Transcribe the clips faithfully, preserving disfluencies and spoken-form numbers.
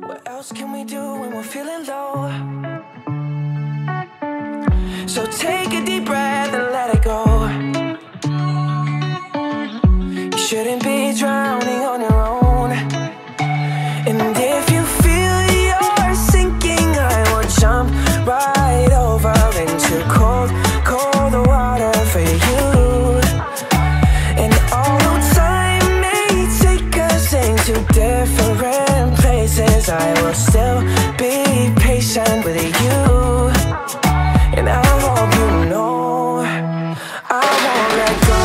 What else can we do when we're feeling low? So take a deep breath and let it go. You shouldn't be drowning on your own. And if you feel you're sinking, I will jump right over into cold, cold water for you. And although time may take us into different places, I will still be patient with you. And I hope you know I won't let go.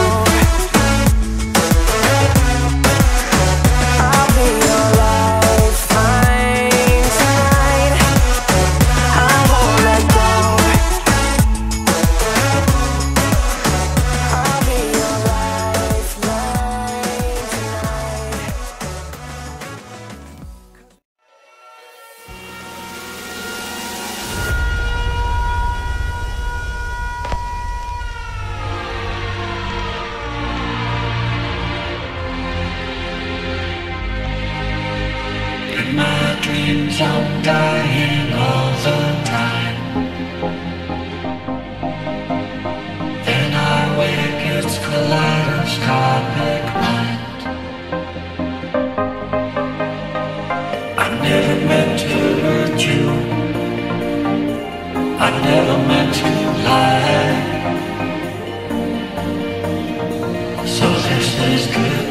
I'll be your lifeline tonight. I won't let go. I'll be your lifeline tonight. In my dreams I'm dying all the time. Then I wake, it's kaleidoscopic mind. I never meant to hurt you, I never meant to lie. So this is good.